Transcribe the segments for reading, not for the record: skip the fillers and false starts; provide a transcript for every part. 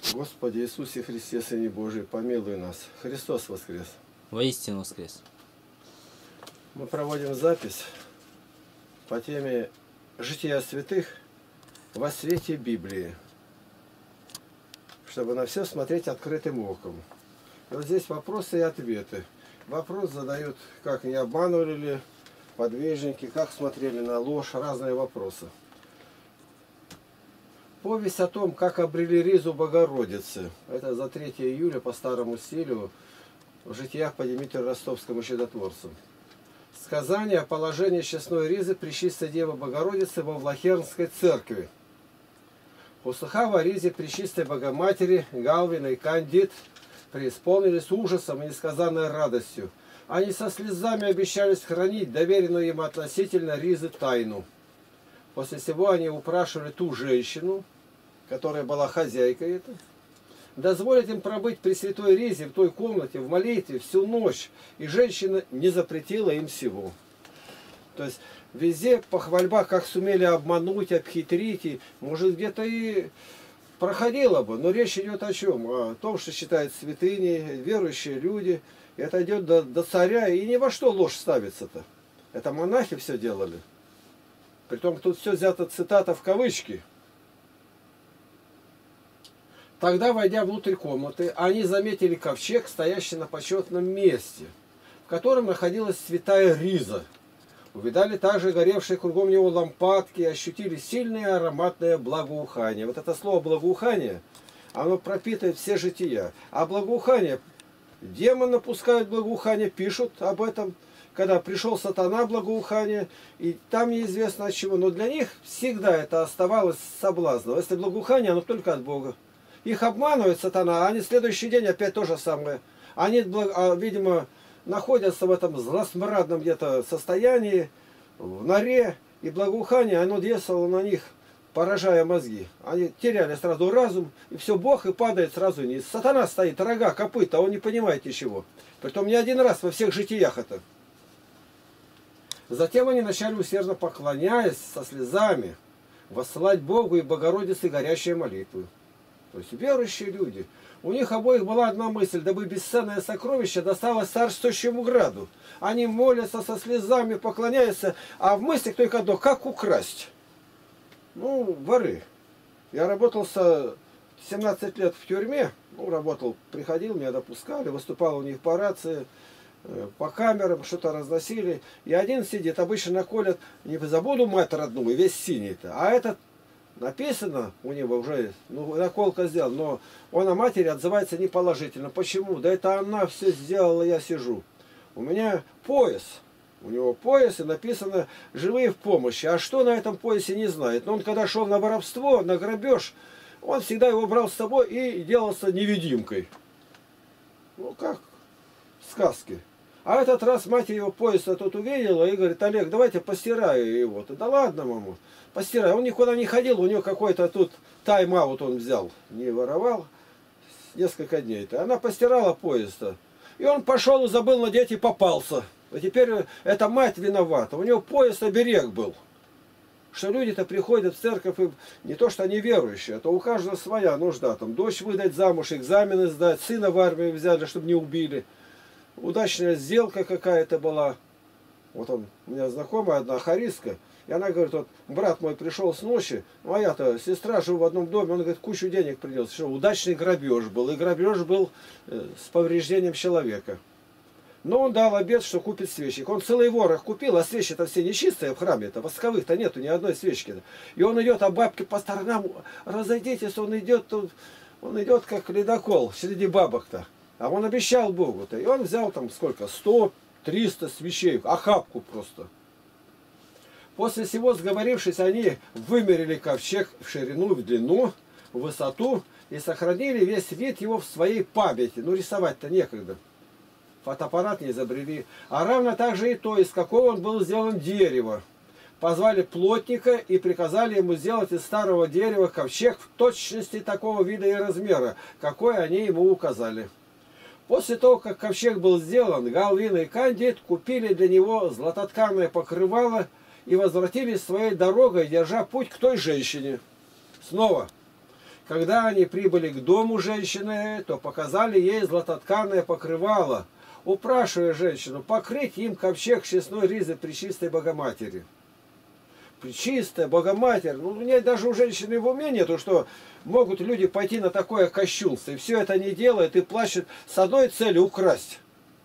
Господи Иисусе Христе, Сыне Божий, помилуй нас. Христос воскрес. Воистину воскрес. Мы проводим запись по теме «Жития святых во свете Библии», чтобы на все смотреть открытым оком. И вот здесь вопросы и ответы. Вопрос задают, как не обманывали ли подвижники, как смотрели на ложь, разные вопросы. Повесть о том, как обрели ризу Богородицы. Это за 3 июля по старому стилю в житиях по Дмитрию Ростовскому чудотворцу. Сказание о положении честной ризы Пречистой Девы Богородицы во Влахернской церкви. Услыхав о ризе Пречистой Богоматери, Галвин и Кандид преисполнились ужасом и несказанной радостью. Они со слезами обещались хранить доверенную им относительно ризы тайну. После всего они упрашивали ту женщину, которая была хозяйкой этой, дозволить им пробыть при святой ризе в той комнате, в молитве всю ночь, и женщина не запретила им всего. То есть везде похвальба, как сумели обмануть, обхитрить, и, может, где-то и проходило бы, но речь идет о чем? О том, что считают святыней, верующие люди. Это идет до царя, и ни во что ложь ставится-то. Это монахи все делали. Притом тут все взято цитата в кавычки. Тогда, войдя внутрь комнаты, они заметили ковчег, стоящий на почетном месте, в котором находилась святая риза. Увидали также горевшие кругом него лампадки и ощутили сильное ароматное благоухание. Вот это слово благоухание, оно пропитывает все жития. А благоухание, демоны пускают благоухание, пишут об этом, когда пришел сатана, благоухание, и там неизвестно от чего. Но для них всегда это оставалось соблазном. Если благоухание, оно только от Бога. Их обманывает сатана, а они в следующий день опять то же самое. Они, видимо, находятся в этом злосмрадном где-то состоянии, в норе, и благоухание, оно действовало на них, поражая мозги. Они теряли сразу разум, и все, Бог, и падает сразу вниз. Сатана стоит, рога, копыта, он не понимает ничего. Притом не один раз во всех житиях это. Затем они начали усердно, поклоняясь со слезами, воссылать Богу и Богородице горящие молитвы. То есть верующие люди. У них обоих была одна мысль, дабы бесценное сокровище досталось царствующему граду. Они молятся со слезами, поклоняются, а в мыслях только одно, как украсть. Ну, воры. Я работал 17 лет в тюрьме, работал, приходил, меня допускали, выступал у них по рации, по камерам, что-то разносили. И один сидит, обычно наколят, не забуду мать родную, весь синий-то. А этот написано у него уже, наколка сделал, но он о матери отзывается неположительно. Почему? Да это она все сделала, я сижу. У меня пояс. У него пояс и написано «Живые в помощи». А что на этом поясе, не знает. Но он когда шел на воровство, на грабеж, он всегда его брал с собой и делался невидимкой. Ну как в сказке. А этот раз мать его пояса тут увидела и говорит: Олег, давайте постираю его. Да ладно, мама, постирай. Он никуда не ходил, у него какой-то тут тайм-аут он взял. Не воровал несколько дней-то. Она постирала пояс-то. И он пошел и забыл надеть и попался. А теперь эта мать виновата. У него пояс-оберег был. Что люди-то приходят в церковь, и не то, что они верующие, а то у каждого своя нужда. Там дочь выдать замуж, экзамены сдать, сына в армию взяли, чтобы не убили. Удачная сделка какая-то была. Вот он, у меня знакомая одна, харистка, и она говорит: вот брат мой пришел с ночи, моя-то сестра живу в одном доме, он говорит, кучу денег принес. Что удачный грабеж был, и грабеж был с повреждением человека. Но он дал обет, что купит свечек. Он целый ворох купил, а свечи-то все нечистые в храме-то, восковых-то нету ни одной свечки. И он идет, а бабки по сторонам, разойдитесь, он идет как ледокол среди бабок-то. А он обещал Богу-то. И он взял там сколько? 100-300 свечей. Охапку просто. После всего, сговорившись, они вымерили ковчег в ширину, в длину, в высоту и сохранили весь вид его в своей памяти. Ну, рисовать-то некогда. Фотоаппарат не изобрели. А равно также и то, из какого он был сделан дерева. Позвали плотника и приказали ему сделать из старого дерева ковчег в точности такого вида и размера, какой они ему указали. После того, как ковчег был сделан, Галвин и Кандид купили для него златотканное покрывало и возвратились своей дорогой, держа путь к той женщине. Снова Когда они прибыли к дому женщины, то показали ей златотканное покрывало, упрашивая женщину покрыть им ковчег честной ризы Пречистой Богоматери. Пречистая Богоматерь, ну у нее даже у женщины в уме нету, что могут люди пойти на такое кощунство, и все это не делают, и плачут с одной целью украсть.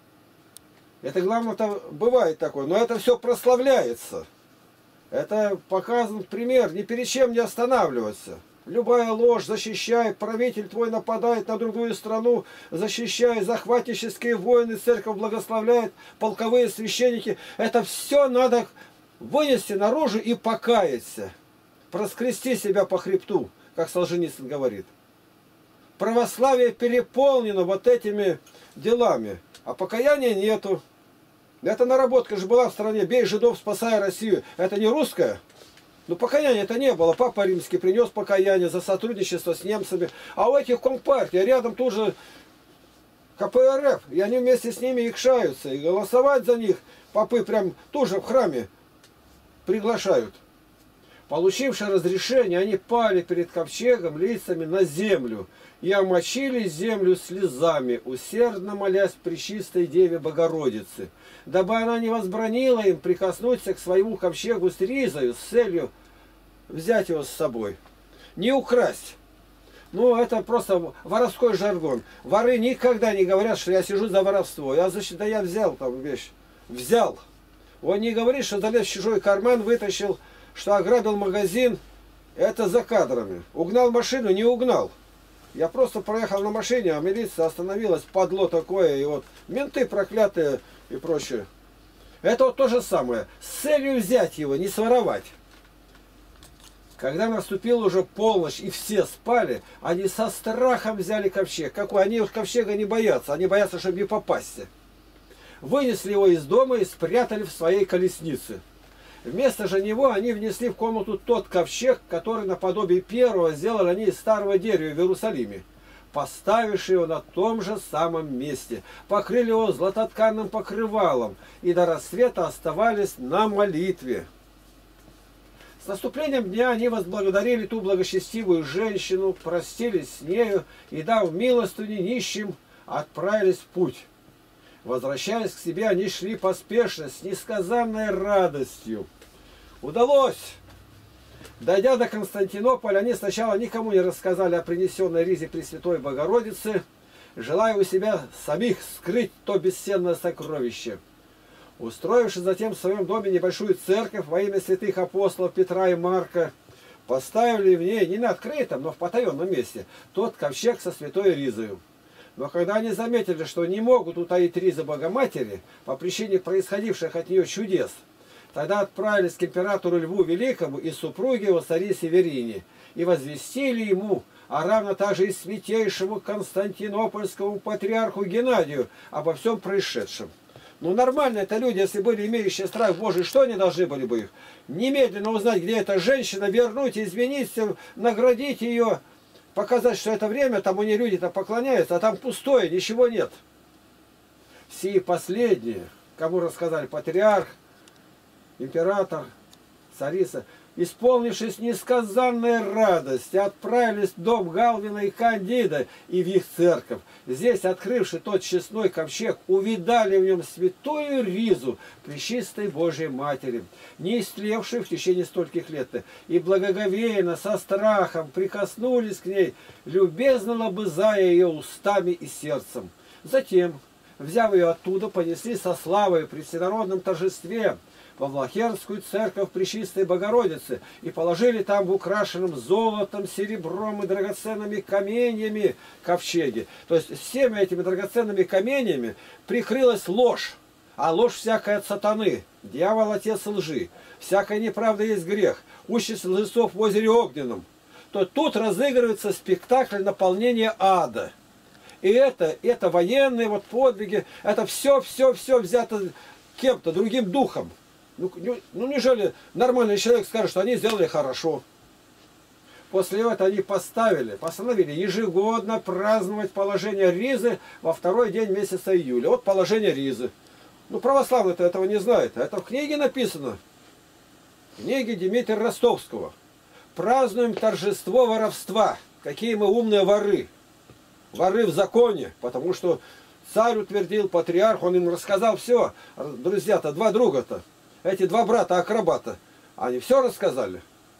Это главное-то бывает такое, но это все прославляется. Это показан пример, ни перед чем не останавливаться. Любая ложь защищает, правитель твой нападает на другую страну, защищает, захватнические войны, церковь благословляет, полковые священники. Это все надо вынести наружу и покаяться. Проскрести себя по хребту, как Солженицын говорит. Православие переполнено вот этими делами, а покаяния нету. Эта наработка же была в стране «Бей жидов, спасай Россию». Это не русская? Ну, покаяния это не было. Папа Римский принес покаяние за сотрудничество с немцами. А у этих компартий рядом тут же КПРФ. И они вместе с ними икшаются. И голосовать за них попы прям тоже в храме приглашают. Получивши разрешение, они пали перед ковчегом лицами на землю и омочили землю слезами, усердно молясь Пречистой Деве Богородице, дабы она не возбранила им прикоснуться к своему ковчегу с ризою с целью взять его с собой. Не украсть. Ну, это просто воровской жаргон. Воры никогда не говорят, что я сижу за воровство. Я взял там вещь. Взял. Он не говорит, что залез в чужой карман, вытащил, что ограбил магазин. Это за кадрами. Угнал машину, не угнал. Я просто проехал на машине, а милиция остановилась, падло такое, и вот менты проклятые и прочее. Это вот то же самое. С целью взять его, не своровать. Когда наступила уже полночь и все спали, они со страхом взяли ковчег. Какой? Они ковчега не боятся, они боятся, чтобы не попасть. Вынесли его из дома и спрятали в своей колеснице. Вместо же него они внесли в комнату тот ковчег, который наподобие первого сделали они из старого дерева в Иерусалиме, поставивши его на том же самом месте, покрыли его златотканным покрывалом и до рассвета оставались на молитве. С наступлением дня они возблагодарили ту благочестивую женщину, простились с нею и, дав милостыню нищим, отправились в путь. Возвращаясь к себе, они шли поспешно, с несказанной радостью. Удалось! Дойдя до Константинополя, они сначала никому не рассказали о принесенной ризе Пресвятой Богородицы, желая у себя самих скрыть то бесценное сокровище. Устроивши затем в своем доме небольшую церковь во имя святых апостолов Петра и Марка, поставили в ней не на открытом, но в потаенном месте тот ковчег со святой ризою. Но когда они заметили, что не могут утаить ризы Богоматери по причине происходивших от нее чудес, тогда отправились к императору Льву Великому и супруге его царе Северине и возвестили ему, а равно также и святейшему Константинопольскому патриарху Геннадию обо всем происшедшем. Ну нормально это люди, если были имеющие страх Божий, что они должны были бы их? Немедленно узнать, где эта женщина, вернуть, извиниться, наградить ее, показать, что это время, там у нее люди-то поклоняются, а там пустое, ничего нет. Все последние, кому рассказали патриарх, император, царица, исполнившись несказанной радости, отправились в дом Галвина и Кандида и в их церковь. Здесь, открывши тот честной ковчег, увидали в нем святую ризу Пречистой Божией Матери, не истлевшую в течение стольких лет, и благоговейно, со страхом прикоснулись к ней, любезно лобызая ее устами и сердцем. Затем, взяв ее оттуда, понесли со славой при всенародном торжестве во Влахерскую церковь Пречистой Богородицы и положили там в украшенном золотом, серебром и драгоценными каменьями ковчеге. То есть всеми этими драгоценными каменьями прикрылась ложь, а ложь всякая от сатаны, дьявол отец лжи, всякая неправда есть грех, участь лжецов в озере Огненном. То тут разыгрывается спектакль наполнения ада. И это военные вот подвиги, это все взято кем-то, другим духом. Ну, неужели нормальный человек скажет, что они сделали хорошо? После этого они постановили ежегодно праздновать положение ризы во второй день месяца июля. Вот положение ризы. Ну, православные-то этого не знают. Это в книге написано. В книге Дмитрия Ростовского. Празднуем торжество воровства. какие мы умные воры. Воры в законе, потому что царь утвердил, патриарх, он им рассказал все. Друзья-то, два друга-то, эти два брата-акробата, они все рассказали.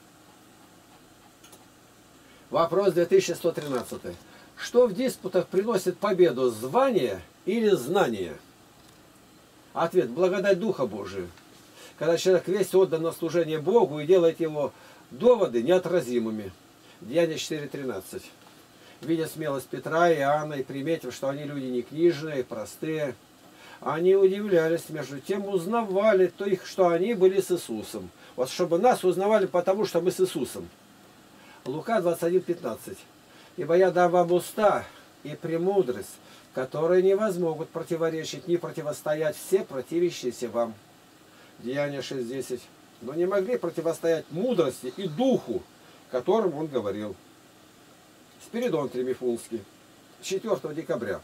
Вопрос 2113. Что в диспутах приносит победу, звание или знание? Ответ: благодать Духа Божия. Когда человек весь отдан на служение Богу и делает его доводы неотразимыми. Деяния 4:13. Видя смелость Петра и Иоанна и приметив, что они люди не книжные, простые, они удивлялись, между тем узнавали то их, что они были с Иисусом. Вот чтобы нас узнавали, потому что мы с Иисусом. Лука 21:15. Ибо я дам вам уста и премудрость, которые не возмогут противоречить, ни противостоять все противящиеся вам. Деяния 6:10. Но не могли противостоять мудрости и духу, которым он говорил. Спиридон Тремифунский. 4 декабря.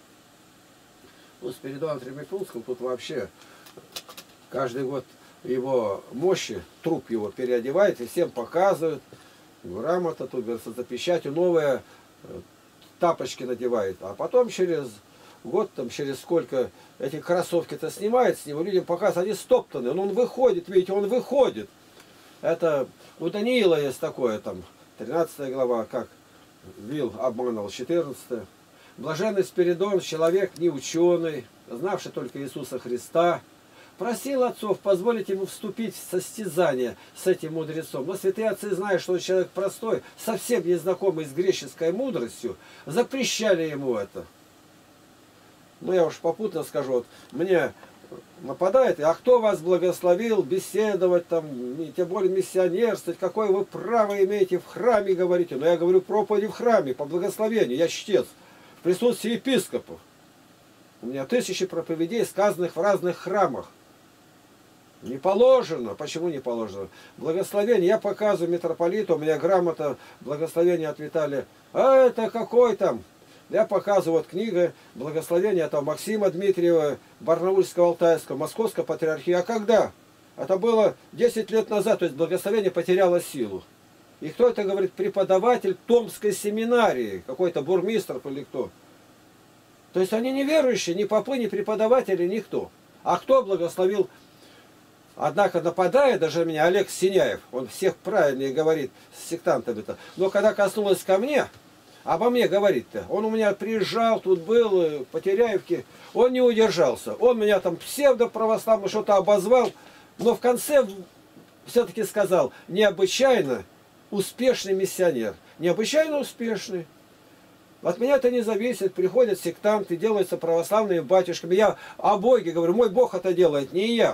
У Спиридона Тремифунского тут вообще каждый год его мощи, труп его переодевает и всем показывают. Грамота, тут говорится, за печатью новые тапочки надевает. А потом через год, там через сколько эти кроссовки-то снимает с него, людям показывают, они стоптаны. Он выходит, видите, он выходит. Это у Даниила есть такое, там, 13 глава, как Вил обманул, 14. Блаженный Спиридон, человек не ученый, знавший только Иисуса Христа, просил отцов позволить ему вступить в состязание с этим мудрецом. Но святые отцы, зная, что он человек простой, совсем не знакомый с греческой мудростью, запрещали ему это. Ну, я уж попутно скажу, вот мне нападает, а кто вас благословил беседовать, там, тем более миссионерствовать, какое вы право имеете в храме, говорите. Но я говорю проповеди в храме, по благословению, я чтец, в присутствии епископов. У меня 1000 проповедей, сказанных в разных храмах. Не положено. Почему не положено? Благословение. Я показываю митрополиту, у меня грамота благословения от Виталия. А это какой там? Я показываю, вот книга благословения там Максима Дмитриева, Барнаульского, Алтайского, Московской патриархии. А когда? Это было 10 лет назад, то есть благословение потеряло силу. И кто это говорит? Преподаватель Томской семинарии, какой-то бурмистр или кто. То есть они не верующие, ни попы, ни преподаватели, никто. А кто благословил? Однако нападает даже меня Олег Синяев, он всех правильнее говорит с сектантами-то. Но когда коснулось ко мне, обо мне говорит-то, он у меня приезжал, тут был, по Теряевке, он не удержался. Он меня там псевдоправославно что-то обозвал, но в конце все-таки сказал, необычайно успешный миссионер. Необычайно успешный. От меня это не зависит. Приходят сектанты, делаются православными батюшками. Я о Боге говорю, мой Бог это делает, не я.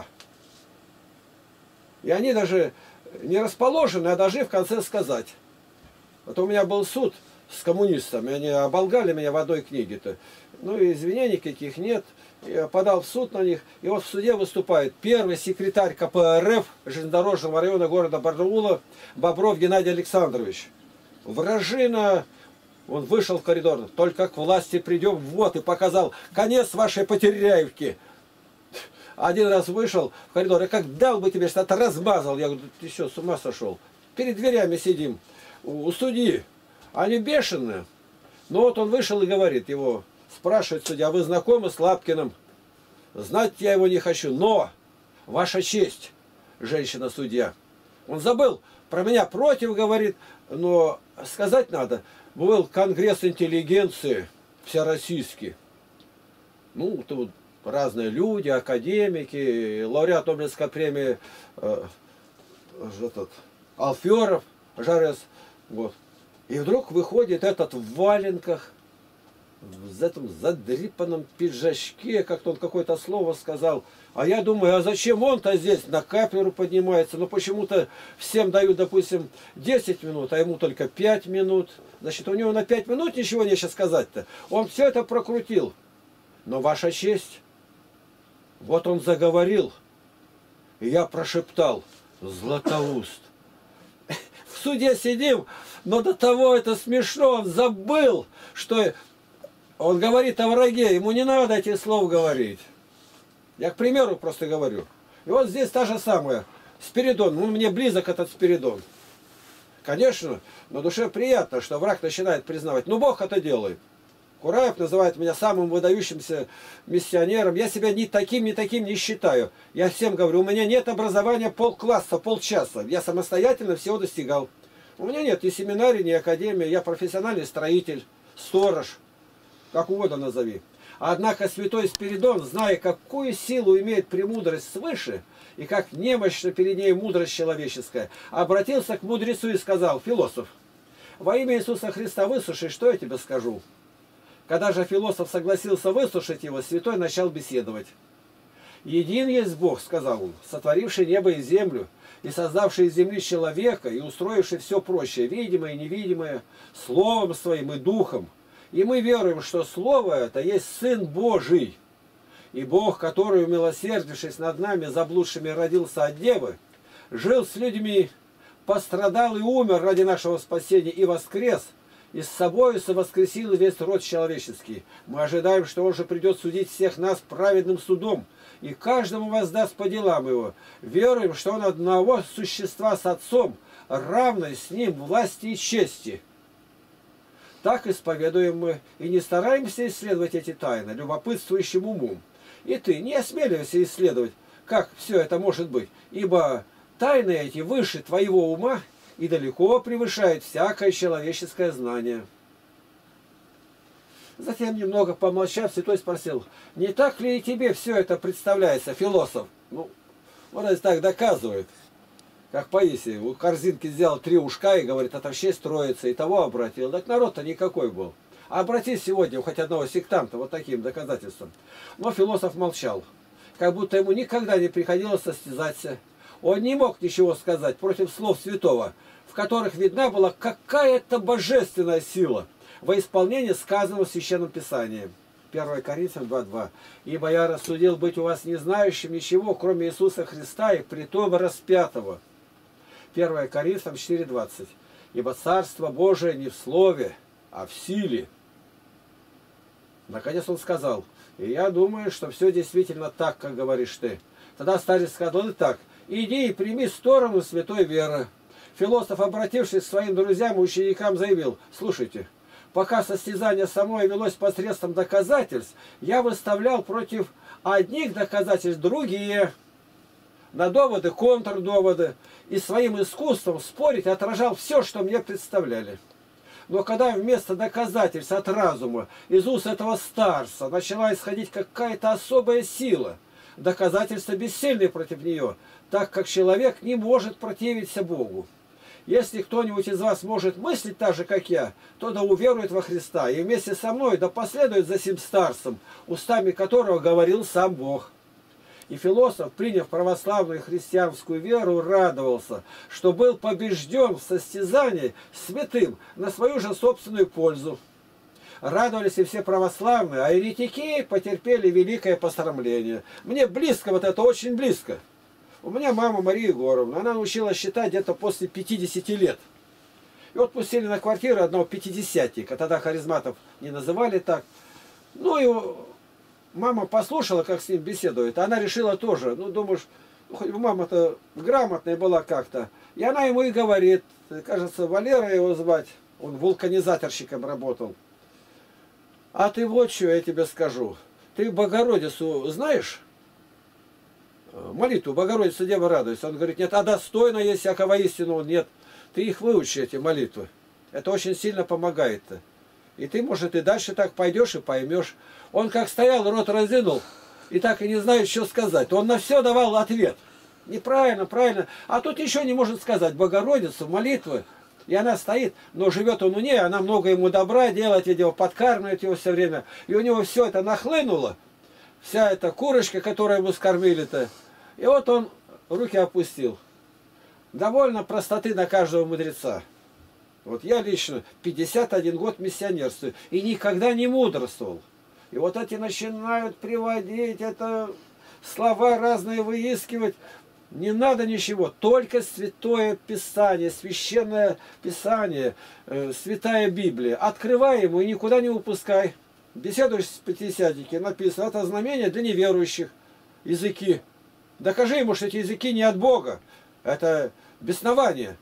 И они даже не расположены, а должны в конце сказать. Вот у меня был суд с коммунистами, они оболгали меня в одной книге-то. Ну и извинений каких нет. Я подал в суд на них. И вот в суде выступает первый секретарь КПРФ железнодорожного района города Бардаула Бобров Геннадий Александрович. Вражина, он вышел в коридор, только к власти придем, вот, и показал конец вашей Потеряевки. Один раз вышел в коридор, и как дал бы тебе что-то, размазал. Я говорю, ты что, с ума сошел? Перед дверями сидим, у судьи. Они бешеные. Но вот он вышел и говорит, его спрашивает судья, а вы знакомы с Лапкиным? Знать я его не хочу, но ваша честь, женщина-судья. Он забыл, про меня против говорит, но сказать надо, был конгресс интеллигенции всероссийский. Ну, тут разные люди, академики, лауреат Нобелевской премии Алферов, Жарес. Вот. И вдруг выходит этот в валенках, в этом задрипанном пиджачке, как-то он какое-то слово сказал. А я думаю, а зачем он-то здесь на кафедру поднимается? Ну почему-то всем дают, допустим, 10 минут, а ему только 5 минут. Значит, у него на 5 минут ничего нечего сказать-то. Он все это прокрутил. Но ваша честь, вот он заговорил, и я прошептал, Златоуст. В суде сидим, но до того это смешно, он забыл, что он говорит о враге, ему не надо этих слов говорить. Я, к примеру, просто говорю. И вот здесь та же самая, Спиридон, ну мне близок этот Спиридон. Конечно, на душе приятно, что враг начинает признавать. Ну, Бог это делает. Кураев называет меня самым выдающимся миссионером. Я себя ни таким не считаю. Я всем говорю, у меня нет образования полкласса, полчаса. Я самостоятельно всего достигал. У меня нет ни семинарии, ни академии. Я профессиональный строитель, сторож, как угодно назови. Однако святой Спиридон, зная, какую силу имеет премудрость свыше, и как немощна перед ней мудрость человеческая, обратился к мудрецу и сказал: философ, во имя Иисуса Христа выслушай, что я тебе скажу. Когда же философ согласился выслушать его, святой начал беседовать. «Един есть Бог, — сказал он, — сотворивший небо и землю, и создавший из земли человека, и устроивший все прочее, видимое и невидимое, словом своим и духом. И мы веруем, что Слово это есть Сын Божий. И Бог, который, умилосердившись над нами, заблудшими, родился от Девы, жил с людьми, пострадал и умер ради нашего спасения и воскрес, и с собою совоскресил весь род человеческий. Мы ожидаем, что Он же придет судить всех нас праведным судом, и каждому воздаст по делам его. Веруем, что Он одного существа с Отцом, равной с Ним власти и чести». Так исповедуем мы, и не стараемся исследовать эти тайны любопытствующим умом. И ты не осмеливайся исследовать, как все это может быть, ибо тайны эти выше твоего ума и далеко превышают всякое человеческое знание. Затем, немного помолчав, святой спросил: не так ли и тебе все это представляется, философ? Ну, он это так доказывает. Как Паисий, у корзинки сделал 3 ушка и говорит, это вообще строится, и того обратил. Так народ-то никакой был. А обратись сегодня хоть одного сектанта вот таким доказательством. Но философ молчал, как будто ему никогда не приходилось состязаться. Он не мог ничего сказать против слов святого, в которых видна была какая-то божественная сила во исполнении сказанного в Священном Писании. 1 Коринфянам 2:2. «Ибо я рассудил быть у вас не знающим ничего, кроме Иисуса Христа и притом распятого». 1 Коринфянам 4:20. «Ибо Царство Божие не в слове, а в силе». Наконец он сказал: «И я думаю, что все действительно так, как говоришь ты». Тогда старец сказал: «Итак, иди и прими сторону святой веры». Философ, обратившись к своим друзьям и ученикам, заявил: «Слушайте, пока состязание самое велось посредством доказательств, я выставлял против одних доказательств другие, на доводы, контрдоводы, и своим искусством спорить отражал все, что мне представляли. Но когда вместо доказательств от разума из уст этого старца начала исходить какая-то особая сила, доказательства бессильны против нее, так как человек не может противиться Богу. Если кто-нибудь из вас может мыслить так же, как я, то да уверует во Христа, и вместе со мной да последует за сим старцем, устами которого говорил сам Бог». И философ, приняв православную христианскую веру, радовался, что был побежден в состязании святым на свою же собственную пользу. Радовались и все православные, а еретики потерпели великое посрамление. Мне близко вот это, очень близко. У меня мама Мария Егоровна, она научилась считать где-то после 50 лет. И вот пустили на квартиру одного пятидесятника, тогда харизматов не называли так. Ну и мама послушала, как с ним беседует, она решила тоже, ну думаешь, ну, хоть бы мама-то грамотная была как-то. И она ему и говорит, кажется, Валера его звать, он вулканизаторщиком работал. «А ты вот что я тебе скажу, ты Богородицу знаешь? Молитву Богородица Дева радуется». Он говорит: «Нет, а достойно есть всякого истину». «Нет, ты их выучи, эти молитвы. Это очень сильно помогает-то. И ты, может, и дальше так пойдешь и поймешь». Он как стоял, рот разинул, и так и не знает, что сказать. Он на все давал ответ. Неправильно, правильно. А тут еще не может сказать Богородицу, молитвы. И она стоит, но живет он у нее, она много ему добра делает, видимо, подкармливает его все время. И у него все это нахлынуло. Вся эта курочка, которую ему скормили-то. И вот он руки опустил. Довольно простоты на каждого мудреца. Вот я лично 51 год миссионерствую и никогда не мудрствовал. И вот эти начинают приводить, это слова разные выискивать. Не надо ничего, только Святое Писание, Священное Писание, Святая Библия. Открывай ему и никуда не упускай. Беседуешь с пятидесятники, написано, это знамение для неверующих, языки. Докажи ему, что эти языки не от Бога, это беснование.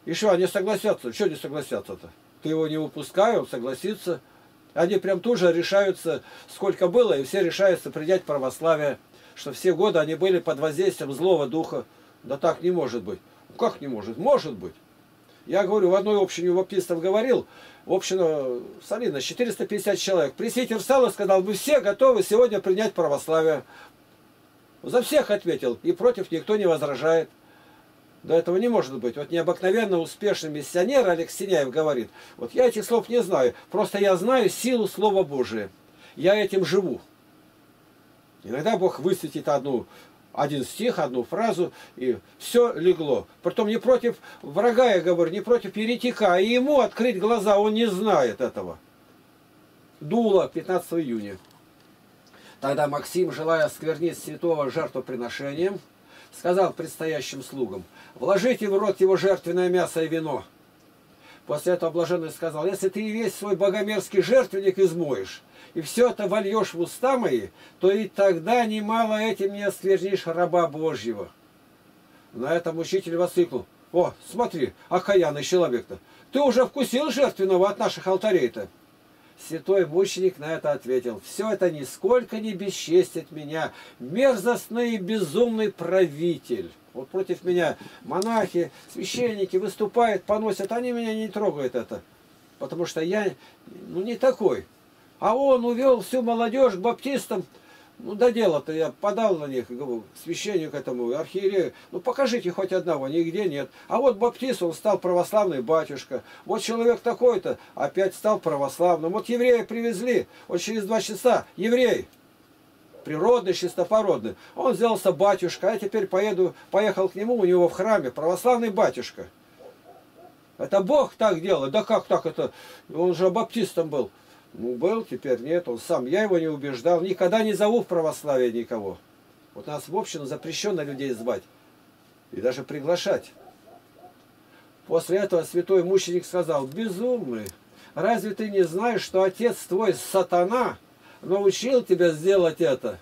Еще они согласятся. Что не согласятся-то? Ты его не выпускай, он согласится. Они прям тут же решаются, сколько было, и все решаются принять православие. Что все годы они были под воздействием злого духа. Да так не может быть. Как не может? Может быть. Я говорю, в одной общине у баптистов говорил, община солидная, 450 человек. Пресвитер встал и сказал, вы все готовы сегодня принять православие. За всех ответил, и против никто не возражает. До этого не может быть. Вот необыкновенно успешный миссионер Олег Синяев говорит, вот я этих слов не знаю, просто я знаю силу Слова Божия. Я этим живу. Иногда Бог высветит один стих, одну фразу, и все легло. Притом не против врага, я говорю, не против еретика, а ему открыть глаза, он не знает этого. Дуло, 15 июня. Тогда Максим, желая осквернить святого жертвоприношением, сказал предстоящим слугам, вложите в рот его жертвенное мясо и вино. После этого блаженный сказал, если ты и весь свой богомерзкий жертвенник измоешь, и все это вольешь в уста мои, то и тогда немало этим не осквернишь раба Божьего. На этом учитель воскликнул, о, смотри, окаянный человек-то, ты уже вкусил жертвенного от наших алтарей-то? Святой мученик на это ответил, все это нисколько не бесчестит меня, мерзостный и безумный правитель. Вот против меня монахи, священники выступают, поносят, они меня не трогают это, потому что я не такой. А он увел всю молодежь к баптистам. Ну, да дело-то, я подал на них, говорю, священнику этому, архиерею, ну, покажите хоть одного, нигде нет. А вот баптист, он стал православный батюшка. Вот человек такой-то опять стал православным. Вот еврея привезли, вот через 2 часа, еврей, природный, чистопородный. Он сделался батюшка, а теперь поехал к нему, у него в храме, православный батюшка. Это Бог так делает, да как так это, он же баптистом был. Ну, был, теперь нет, он сам. Я его не убеждал. Никогда не зову в православие никого. Вот нас в общину запрещено людей звать. И даже приглашать. После этого святой мученик сказал, безумный, разве ты не знаешь, что отец твой, сатана, научил тебя сделать это?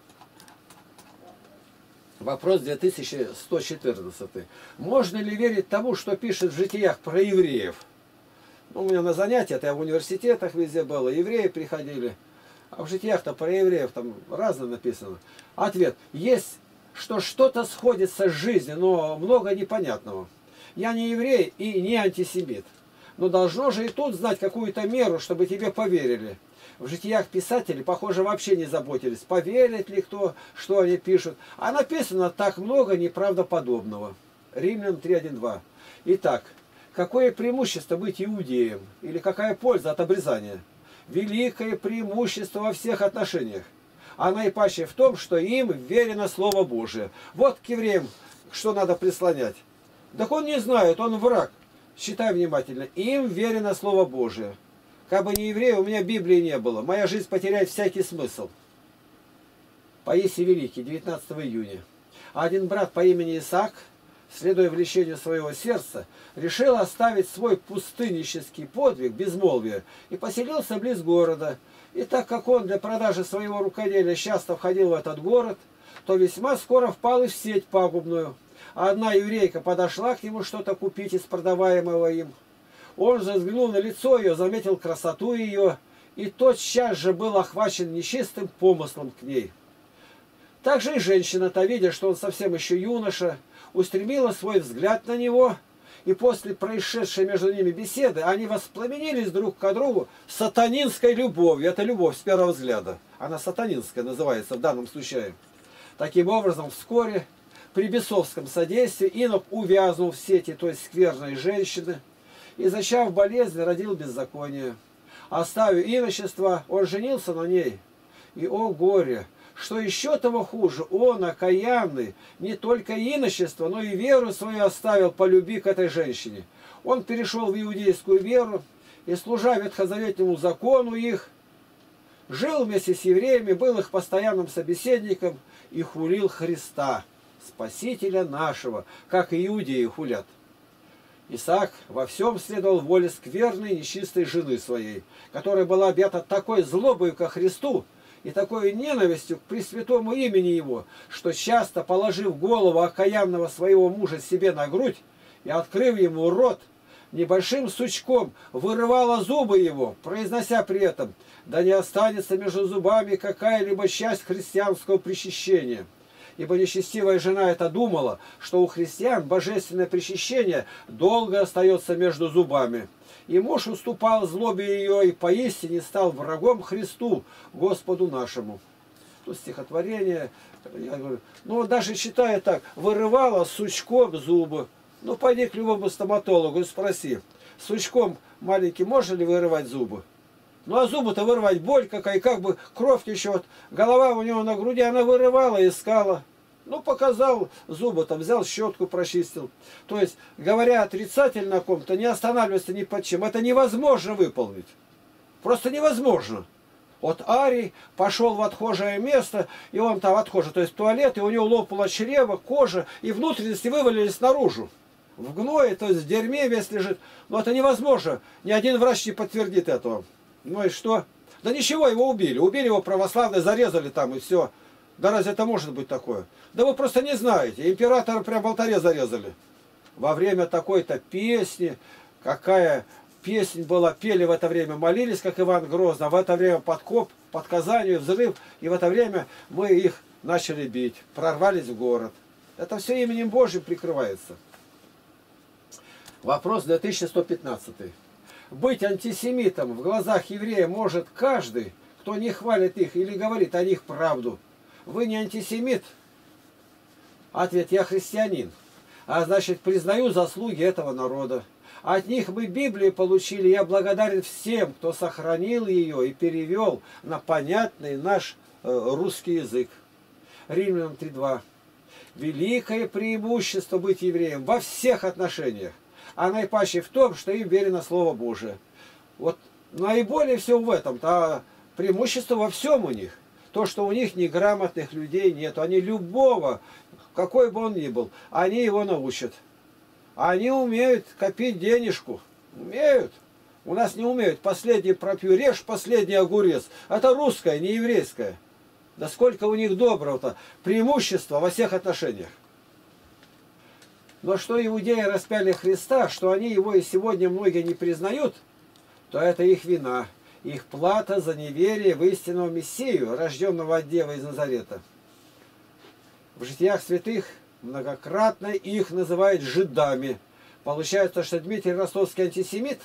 Вопрос 2114. Можно ли верить тому, что пишет в житиях про евреев? Ну, у меня на занятиях, я в университетах везде было, евреи приходили. А в житиях-то про евреев там разное написано. Ответ. Есть, что что-то сходится с жизнью, но много непонятного. Я не еврей и не антисемит. Но должно же и тут знать какую-то меру, чтобы тебе поверили. В житиях писателей, похоже, вообще не заботились, поверит ли кто, что они пишут. А написано так много неправдоподобного. Римлян 3:1-2. Итак, какое преимущество быть иудеем? Или какая польза от обрезания? Великое преимущество во всех отношениях. А наипаче в том, что им верено Слово Божие. Вот к евреям что надо прислонять. Так он не знает, он враг. Читай внимательно. Им верено Слово Божие. Как бы не еврей, у меня Библии не было. Моя жизнь потеряет всякий смысл. Паисий Великий, 19 июня. Один брат по имени Исаак, следуя влечению своего сердца, решил оставить свой пустыннический подвиг, безмолвие, и поселился близ города. И так как он для продажи своего рукоделия часто входил в этот город, то весьма скоро впал и в сеть пагубную. А одна еврейка подошла к нему что-то купить из продаваемого им. Он же взглянул на лицо ее, заметил красоту ее, и тотчас же был охвачен нечистым помыслом к ней. Также и женщина-то, видя, что он совсем еще юноша, устремила свой взгляд на него, и после происшедшей между ними беседы они воспламенились друг к другу сатанинской любовью. Это любовь с первого взгляда. Она сатанинская называется в данном случае. Таким образом, вскоре при бесовском содействии инок увязнул в сети той скверной женщины и, зачав болезнь, родил беззаконие. Оставив иночество, он женился на ней. И, о горе! Что еще того хуже, он, окаянный, не только иночество, но и веру свою оставил по любви к этой женщине. Он перешел в иудейскую веру и, служа ветхозаветнему закону их, жил вместе с евреями, был их постоянным собеседником и хулил Христа, Спасителя нашего, как иудеи хулят. Исаак во всем следовал воле скверной нечистой жены своей, которая была объята такой злобою ко Христу и такой ненавистью к пресвятому имени его, что часто, положив голову окаянного своего мужа себе на грудь и, открыв ему рот, небольшим сучком вырывала зубы его, произнося при этом: да не останется между зубами какая-либо часть христианского причащения. Ибо нечестивая жена это думала, что у христиан божественное причащение долго остается между зубами. И муж уступал злобе ее и поистине стал врагом Христу, Господу нашему. Тут стихотворение, я говорю, ну даже читая так, вырывала сучком зубы. Ну пойди к любому стоматологу и спроси, сучком маленьким можно ли вырывать зубы? Ну а зубы-то вырвать боль какая, как бы кровь течет. Голова у него на груди, она вырывала, искала. Ну показал зубы, там взял щетку, прочистил. То есть, говоря отрицательно о ком-то, не останавливаться ни под чем. Это невозможно выполнить. Просто невозможно. Вот Арий пошел в отхожее место, и он там отхожий, то есть в туалет, и у него лопало чрево, кожа, и внутренности вывалились наружу. В гное, то есть в дерьме весь лежит. Но это невозможно. Ни один врач не подтвердит этого. Ну и что? Да ничего, его убили. Убили его православные, зарезали там и все. Да разве это может быть такое? Да вы просто не знаете. Императора прям в алтаре зарезали. Во время такой-то песни, какая песнь была, пели в это время, молились, как Иван Грозный, а в это время подкоп, под Казанью, взрыв, и в это время мы их начали бить, прорвались в город. Это все именем Божьим прикрывается. Вопрос 2115. Быть антисемитом в глазах еврея может каждый, кто не хвалит их или говорит о них правду. Вы не антисемит? Ответ: я христианин. А значит, признаю заслуги этого народа. От них мы Библию получили. Я благодарен всем, кто сохранил ее и перевел на понятный наш русский язык. Римлянам 3:2. Великое преимущество быть евреем во всех отношениях, а наипаче в том, что им верено Слово Божие. Вот наиболее всего в этом-то, а преимущество во всем у них. То, что у них неграмотных людей нет. Они любого, какой бы он ни был, они его научат. Они умеют копить денежку. Умеют. У нас не умеют. Последний пропью, режь последний огурец. Это русское, не еврейское. Да сколько у них доброго-то. Преимущества во всех отношениях. Но что иудеи распяли Христа, что они его и сегодня многие не признают, то это их вина. Их плата за неверие в истинного Мессию, рожденного от Девы из Назарета. В житиях святых многократно их называют жидами. Получается, что Дмитрий Ростовский антисемит?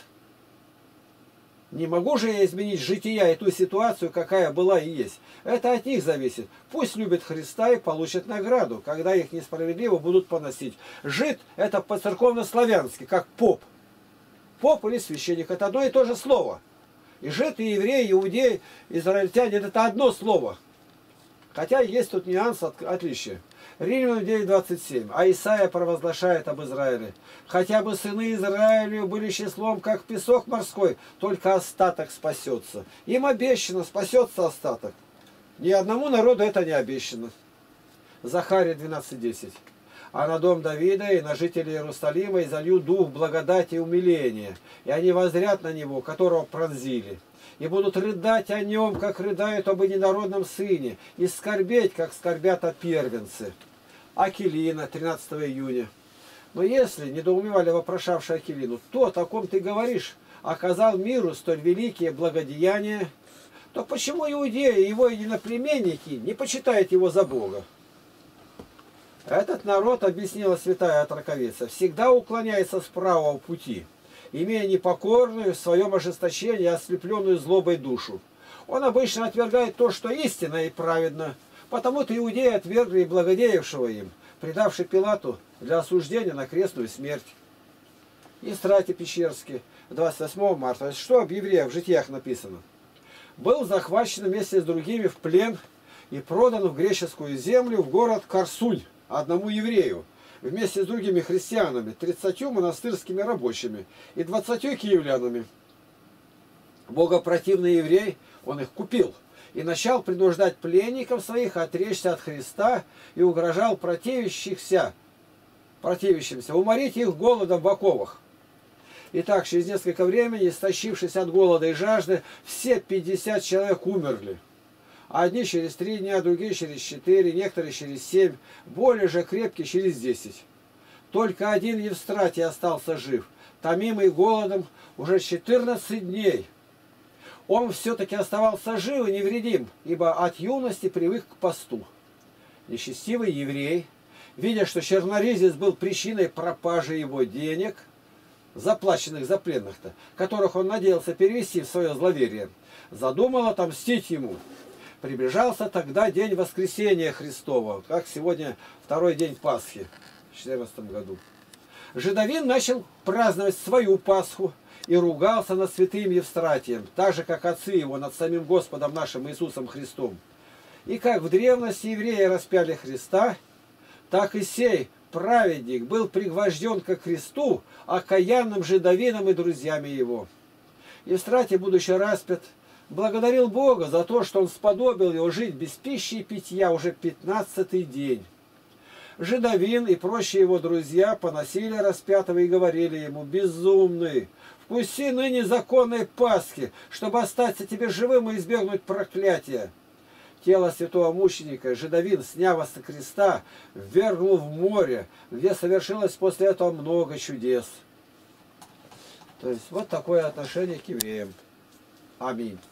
Не могу же я изменить жития и ту ситуацию, какая была и есть. Это от них зависит. Пусть любят Христа и получат награду, когда их несправедливо будут поносить. Жид – это по-церковно-славянски, как поп. Поп или священник – это одно и то же слово. И жид, и еврей, и иудей, израильтянин – это одно слово. Хотя есть тут нюанс отличия. Римлянам 9:27. А Исаия провозглашает об Израиле. Хотя бы сыны Израилю были числом, как песок морской, только остаток спасется. Им обещано, спасется остаток. Ни одному народу это не обещано. Захария 12:10. А на дом Давида и на жителей Иерусалима изолью дух благодати и умиления, и они воззрят на него, которого пронзили, и будут рыдать о нем, как рыдают об инородном сыне, и скорбеть, как скорбят о первенце. Акилина, 13 июня. Но если, недоумевали вопрошавшие Акилину, тот, о ком ты говоришь, оказал миру столь великие благодеяния, то почему иудеи и его единоплеменники не почитают его за Бога? Этот народ, объяснила святая отраковица, всегда уклоняется с правого пути, имея непокорную в своем ожесточении ослепленную злобой душу. Он обычно отвергает то, что истинно и праведно, потому-то иудеи отвергли и благодеявшего им, предавший Пилату для осуждения на крестную смерть. Истратий Печерский, 28 марта. Что об евреях в житиях написано? Был захвачен вместе с другими в плен и продан в греческую землю в город Корсунь одному еврею, вместе с другими христианами, 30 монастырскими рабочими и 20 киевлянами. Богопротивный еврей, он их купил и начал принуждать пленников своих отречься от Христа и угрожал противящимся уморить их голодом в оковах. Итак, через несколько времени, истощившись от голода и жажды, все 50 человек умерли. Одни через 3 дня, другие через 4, некоторые через 7, более же крепкие через 10. Только один Евстратий остался жив, томимый голодом уже 14 дней. Он все-таки оставался жив и невредим, ибо от юности привык к посту. Нечестивый еврей, видя, что черноризец был причиной пропажи его денег, заплаченных за пленных-то, которых он надеялся перевести в свое зловерие, задумал отомстить ему. Приближался тогда день воскресения Христова, как сегодня второй день Пасхи в 14 году. Жидовин начал праздновать свою Пасху и ругался над святым Евстратием, так же, как отцы его над самим Господом нашим Иисусом Христом. И как в древности евреи распяли Христа, так и сей праведник был пригвожден ко кресту окаянным жидовином и друзьями его. Евстратий, будучи распят, благодарил Бога за то, что он сподобил его жить без пищи и питья уже 15-й день. Жидовин и прочие его друзья поносили распятого и говорили ему: «Безумный, вкуси ныне законной Пасхи, чтобы остаться тебе живым и избегнуть проклятия». Тело святого мученика Жидовин, сняв со креста, ввергнул в море, где совершилось после этого много чудес. То есть вот такое отношение к евреям. Аминь.